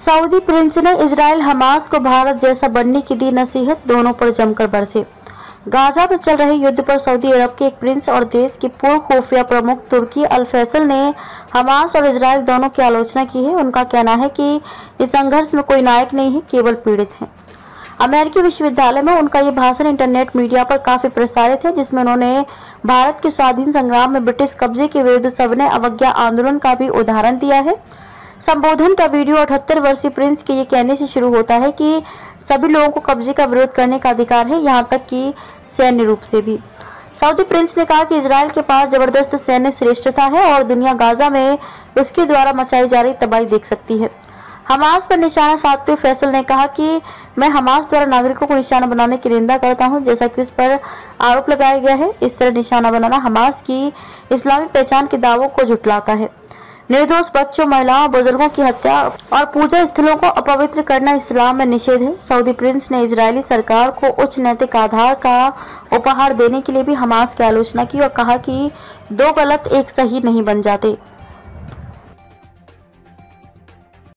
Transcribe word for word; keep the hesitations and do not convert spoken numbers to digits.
Saudi prince ने Israel Hamas को भारत जैसा बनने की दी नसीहत, दोनों पर जमकर बरसे। गाजा में चल रहे युद्ध पर सऊदी अरब के एक प्रिंस और देश के पूर्व खुफिया प्रमुख तुर्की अल फैसल ने हमास और इजराइल दोनों की आलोचना की है। उनका कहना है कि इस संघर्ष में कोई नायक नहीं है, केवल पीड़ित हैं। अमेरिकी विश्वविद्यालय में उनका ये भाषण इंटरनेट मीडिया पर काफी प्रसारित है, जिसमें उन्होंने भारत के स्वाधीन संग्राम में ब्रिटिश कब्जे के विरुद्ध सविनय अवज्ञा आंदोलन का भी उदाहरण दिया है। संबोधन का वीडियो अठहत्तर वर्षीय प्रिंस के ये कहने से शुरू होता है कि सभी लोगों को कब्जे का विरोध करने का अधिकार है, यहाँ तक कि सैन्य रूप से भी। सऊदी प्रिंस ने कहा कि इजराइल के पास जबरदस्त सैन्य श्रेष्ठता है और दुनिया गाजा में उसके द्वारा मचाई जा रही तबाही देख सकती है। हमास पर निशाना साधते हुए फैसल ने कहा कि मैं हमास द्वारा नागरिकों को निशाना बनाने की निंदा करता हूं, जैसा कि उस पर आरोप लगाया गया है। इस तरह निशाना बनाना हमास की इस्लामी पहचान के दावों को झुटलाता है। निर्दोष बच्चों, महिलाओं, बुजुर्गों की हत्या और पूजा स्थलों को अपवित्र करना इस्लाम में निषेध है। सऊदी प्रिंस ने इजरायली सरकार को उच्च नैतिक आधार का उपहार देने के लिए भी हमास की आलोचना की और कहा कि दो गलत एक सही नहीं बन जाते।